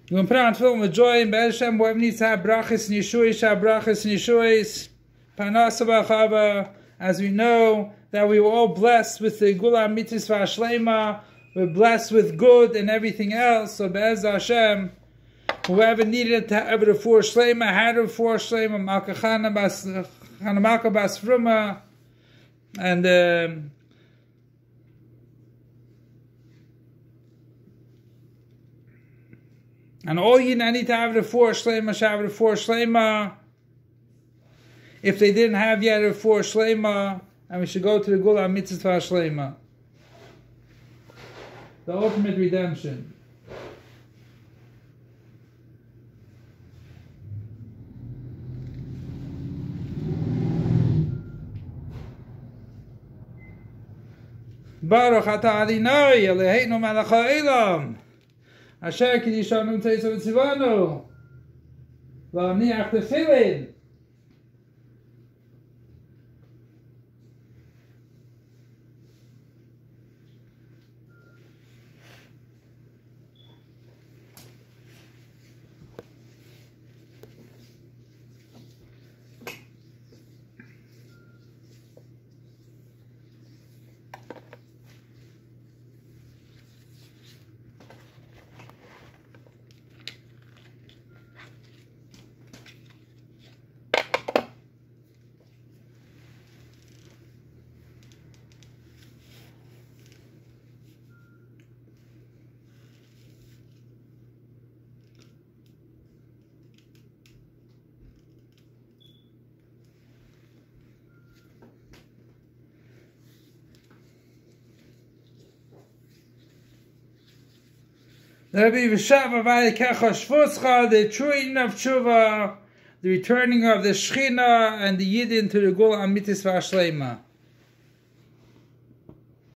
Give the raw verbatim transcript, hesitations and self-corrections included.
You can put on film with joy and Be'ez Hashem, whoever needs to have brachas and yeshuis, have brachas and yeshuis. Parnasa b'chava, as we know that we were all blessed with the Gula Mitzvah Shlema, we're blessed with good and everything else. So Be'ez Hashem, whoever needed to have a four Shlema, had a four Shlema, Malka Chana Bas Chana Malka Bas Fruma, and um, and all you need to have the four Shlema, have the four Shlema. If they didn't have yet a four Shlema, and we should go to the Gula Mitzvah Shlema, the ultimate redemption. Baruch atah Adonai Eloheinu melech ha'olam asher kiddushanu tzeiso v'tzivanu v'aniach tefillin. The true of tshuva, the returning of the Shechina and the Yidin to the Gula Mitzvah Shlema.